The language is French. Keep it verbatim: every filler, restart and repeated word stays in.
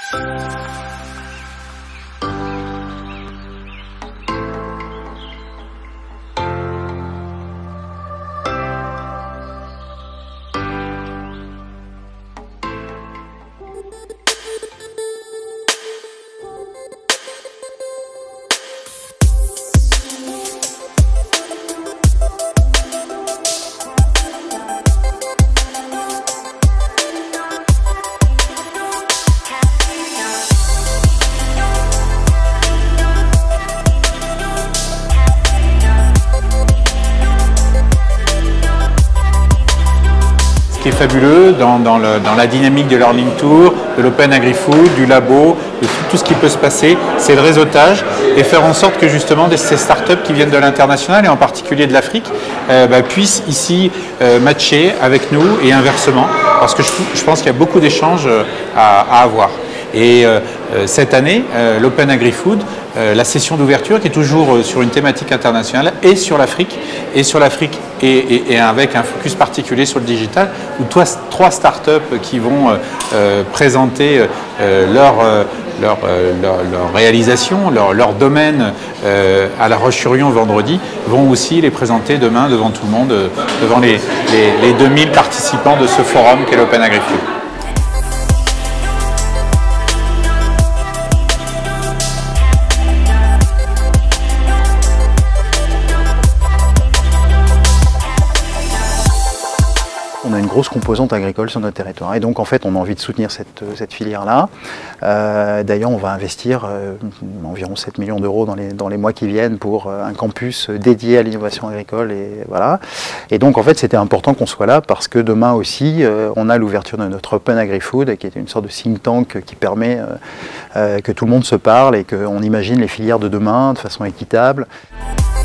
Ce qui est fabuleux dans, dans, le, dans la dynamique de Learning Tour, de l'Open Agri-Food, du labo, de tout, tout ce qui peut se passer, c'est le réseautage et faire en sorte que justement ces startups qui viennent de l'international et en particulier de l'Afrique euh, bah, puissent ici euh, matcher avec nous et inversement, parce que je, je pense qu'il y a beaucoup d'échanges à, à avoir. Et euh, cette année, euh, l'Open Agri-Food, euh, la session d'ouverture qui est toujours euh, sur une thématique internationale et sur l'Afrique, et sur l'Afrique et, et, et avec un focus particulier sur le digital, où toi, trois startups qui vont euh, euh, présenter euh, leur, euh, leur, euh, leur, leur réalisation, leur, leur domaine euh, à La Roche-sur-Yon vendredi, vont aussi les présenter demain devant tout le monde, euh, devant les, les, les deux mille participants de ce forum qu'est l'Open Agri-Food. On a une grosse composante agricole sur notre territoire et donc en fait on a envie de soutenir cette, cette filière-là. Euh, D'ailleurs on va investir euh, environ sept millions d'euros dans les, dans les mois qui viennent pour euh, un campus dédié à l'innovation agricole et voilà. Et donc en fait c'était important qu'on soit là parce que demain aussi euh, on a l'ouverture de notre Open Agri-Food qui est une sorte de think tank qui permet euh, euh, que tout le monde se parle et qu'on imagine les filières de demain de façon équitable.